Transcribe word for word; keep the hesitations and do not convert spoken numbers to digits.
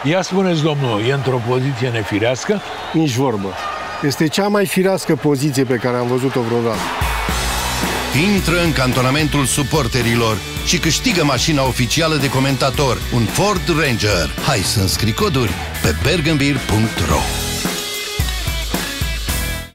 Ia spuneți, domnul, e într-o poziție nefirească? Nici vorbă. Este cea mai firească poziție pe care am văzut-o vreodată. Intră în cantonamentul suporterilor și câștigă mașina oficială de comentator, un Ford Ranger. Hai să înscrii coduri pe bergenbeer punct ro.